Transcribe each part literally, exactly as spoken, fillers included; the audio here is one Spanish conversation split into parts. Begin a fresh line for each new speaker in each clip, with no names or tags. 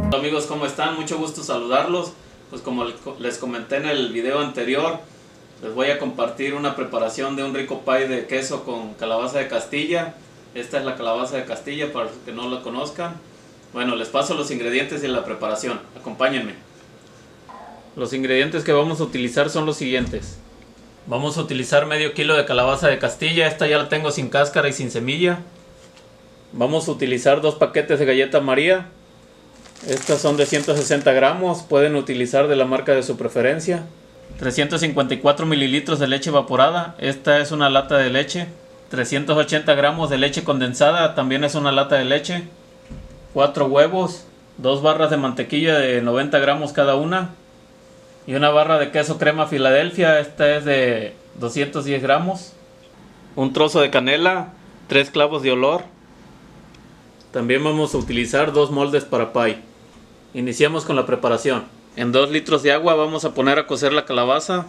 Hola amigos, ¿cómo están? Mucho gusto saludarlos. Pues como les comenté en el video anterior, les voy a compartir una preparación de un rico pie de queso con calabaza de Castilla. Esta es la calabaza de Castilla para los que no la conozcan. Bueno, les paso los ingredientes y la preparación. Acompáñenme. Los ingredientes que vamos a utilizar son los siguientes. Vamos a utilizar medio kilo de calabaza de Castilla. Esta ya la tengo sin cáscara y sin semilla. Vamos a utilizar dos paquetes de galleta María. Estas son de ciento sesenta gramos, pueden utilizar de la marca de su preferencia. trescientos cincuenta y cuatro mililitros de leche evaporada, esta es una lata de leche. trescientos ochenta gramos de leche condensada, también es una lata de leche. cuatro huevos, dos barras de mantequilla de noventa gramos cada una. Y una barra de queso crema Filadelfia, esta es de doscientos diez gramos. Un trozo de canela, tres clavos de olor. También vamos a utilizar dos moldes para pie. Iniciamos con la preparación. En dos litros de agua vamos a poner a cocer la calabaza.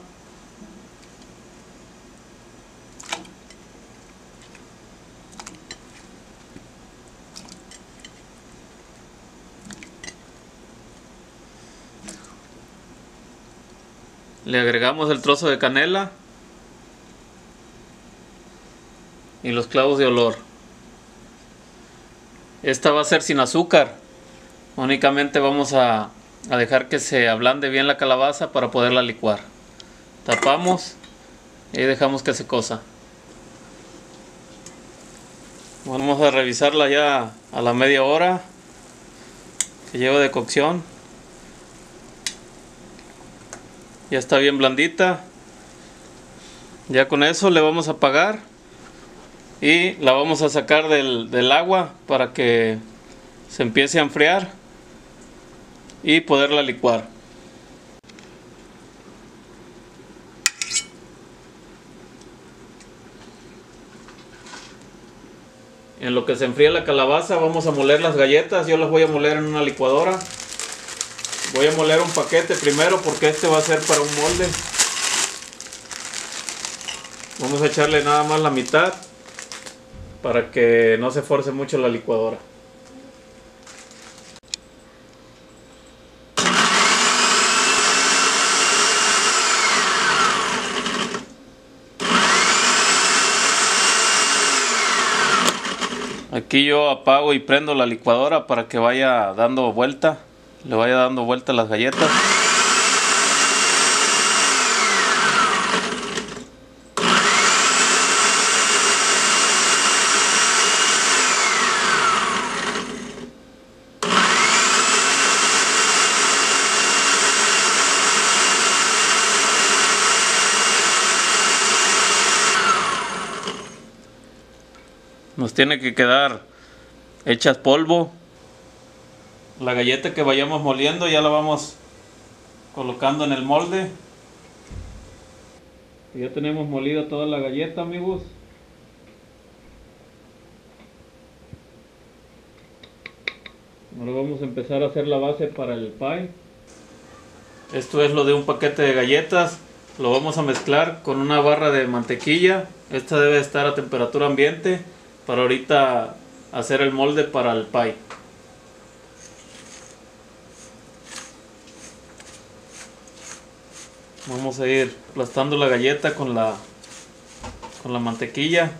Le agregamos el trozo de canela y los clavos de olor. Esta va a ser sin azúcar. Únicamente vamos a, a dejar que se ablande bien la calabaza para poderla licuar. Tapamos y dejamos que se cosa. Vamos a revisarla ya a la media hora que lleva de cocción. Ya está bien blandita. Ya con eso le vamos a apagar y la vamos a sacar del, del agua para que se empiece a enfriar y poderla licuar. En lo que se enfría la calabaza vamos a moler las galletas. Yo las voy a moler en una licuadora. Voy a moler un paquete primero porque este va a ser para un molde. Vamos a echarle nada más la mitad para que no se force mucho la licuadora. Aquí yo apago y prendo la licuadora para que vaya dando vuelta, le vaya dando vuelta a las galletas. Nos tiene que quedar hechas polvo. La galleta que vayamos moliendo ya la vamos colocando en el molde. Ya tenemos molida toda la galleta, amigos. Ahora vamos a empezar a hacer la base para el pie. Esto es lo de un paquete de galletas. Lo vamos a mezclar con una barra de mantequilla. Esta debe estar a temperatura ambiente para ahorita hacer el molde para el pie. Vamos a ir aplastando la galleta con la con la mantequilla.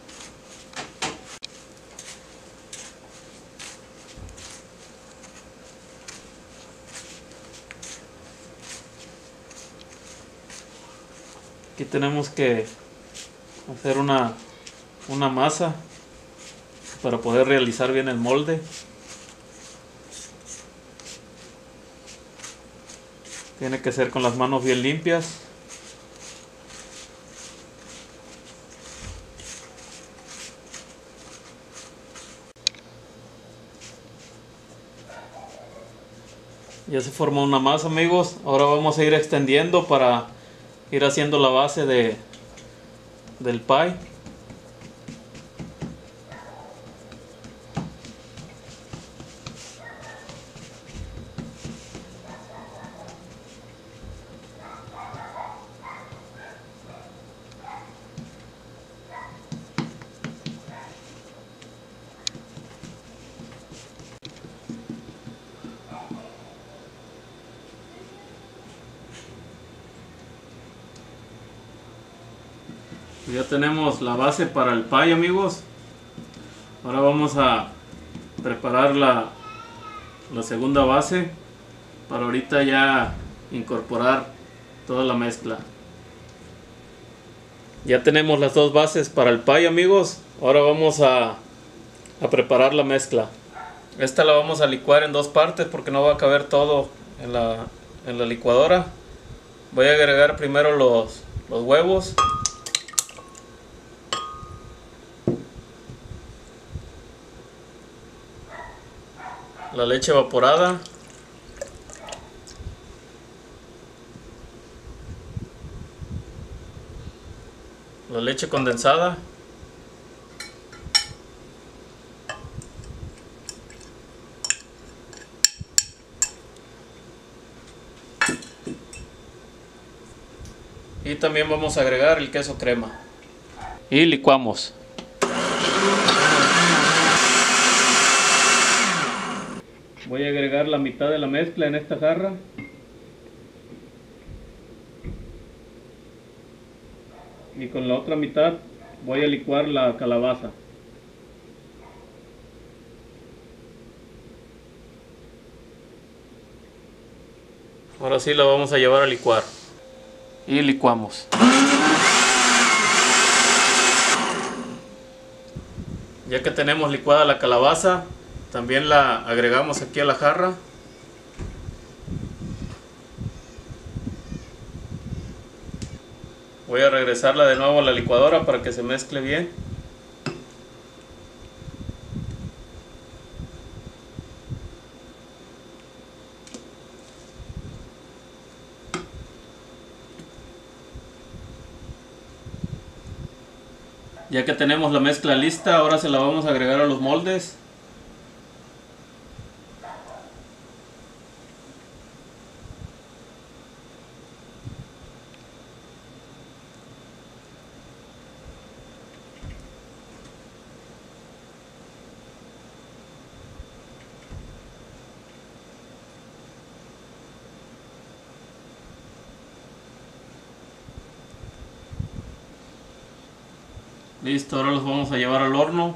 Aquí tenemos que hacer una una masa para poder realizar bien el molde. Tiene que ser con las manos bien limpias. Ya se formó una masa, amigos. Ahora vamos a ir extendiendo para ir haciendo la base de del pie. Ya tenemos la base para el pie, amigos. Ahora vamos a preparar la, la segunda base para ahorita ya incorporar toda la mezcla. Ya tenemos las dos bases para el pie, amigos. Ahora vamos a, a preparar la mezcla. Esta la vamos a licuar en dos partes porque no va a caber todo en la, en la licuadora. Voy a agregar primero los, los huevos. La leche evaporada. La leche condensada. Y también vamos a agregar el queso crema. Y licuamos. Voy a agregar la mitad de la mezcla en esta jarra. Y con la otra mitad voy a licuar la calabaza. Ahora sí la vamos a llevar a licuar. Y licuamos. Ya que tenemos licuada la calabaza, también la agregamos aquí a la jarra. Voy a regresarla de nuevo a la licuadora para que se mezcle bien. Ya que tenemos la mezcla lista, ahora se la vamos a agregar a los moldes. Listo, ahora los vamos a llevar al horno.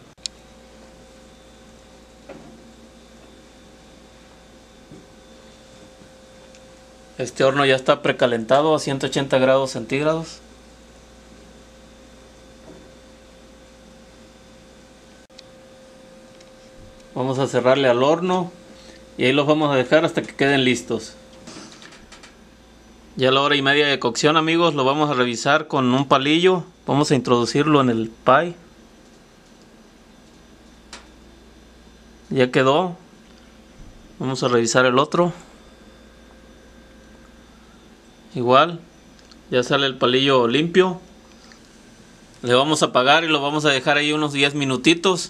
Este horno ya está precalentado a ciento ochenta grados centígrados. Vamos a cerrarle al horno y ahí los vamos a dejar hasta que queden listos. Ya a la hora y media de cocción, amigos, lo vamos a revisar con un palillo. Vamos a introducirlo en el pie. Ya quedó. Vamos a revisar el otro. Igual, ya sale el palillo limpio. Le vamos a apagar y lo vamos a dejar ahí unos diez minutitos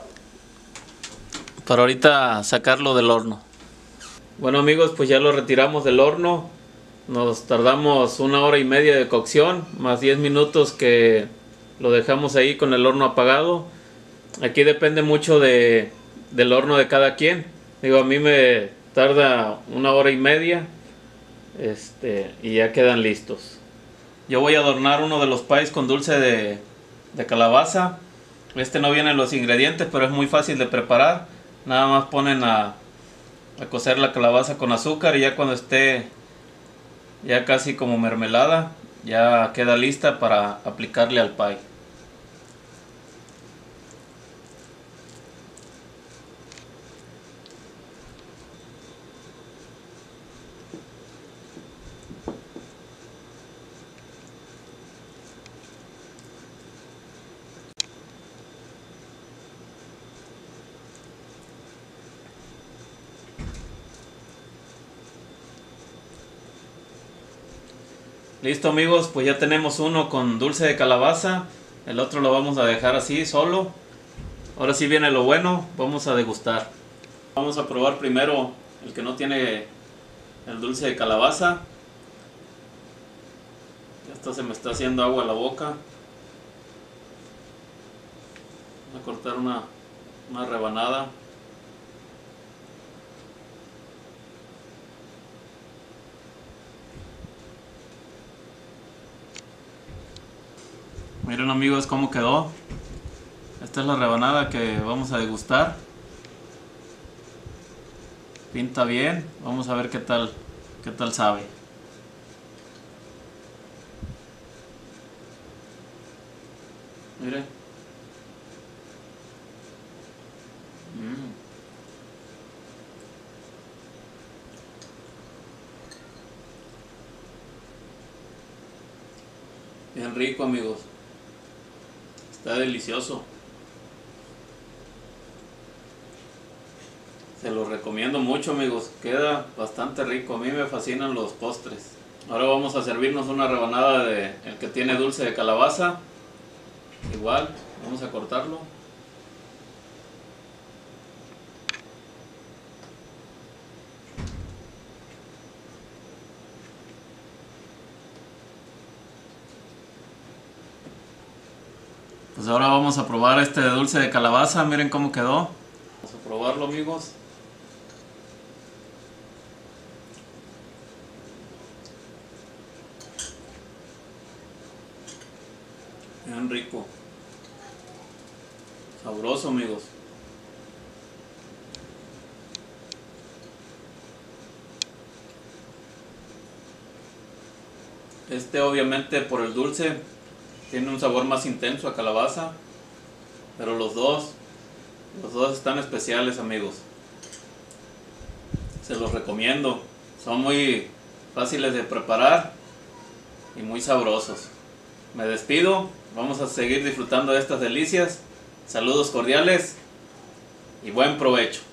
para ahorita sacarlo del horno. Bueno, amigos, pues ya lo retiramos del horno. Nos tardamos una hora y media de cocción, más diez minutos que lo dejamos ahí con el horno apagado. Aquí depende mucho de, del horno de cada quien. Digo, a mí me tarda una hora y media este, y ya quedan listos. Yo voy a adornar uno de los pies con dulce de, de calabaza. Este no vienen los ingredientes, pero es muy fácil de preparar. Nada más ponen a, a cocer la calabaza con azúcar y ya cuando esté ya casi como mermelada, ya queda lista para aplicarle al pie. Listo, amigos, pues ya tenemos uno con dulce de calabaza. El otro lo vamos a dejar así solo. Ahora sí viene lo bueno, vamos a degustar. Vamos a probar primero el que no tiene el dulce de calabaza. Esto se me está haciendo agua a la boca. Voy a cortar una, una rebanada. Miren amigos cómo quedó. Esta es la rebanada que vamos a degustar. Pinta bien. Vamos a ver qué tal, qué tal sabe. Miren. Mm. Bien rico amigos. Está delicioso. Se los recomiendo mucho amigos. Queda bastante rico. A mí me fascinan los postres. Ahora vamos a servirnos una rebanada de el que tiene dulce de calabaza. Igual, vamos a cortarlo. Pues ahora vamos a probar este dulce de calabaza. Miren cómo quedó. Vamos a probarlo amigos. Bien rico. Sabroso amigos. Este obviamente por el dulce tiene un sabor más intenso a calabaza. Pero los dos, los dos están especiales amigos. Se los recomiendo. Son muy fáciles de preparar y muy sabrosos. Me despido. Vamos a seguir disfrutando de estas delicias. Saludos cordiales y buen provecho.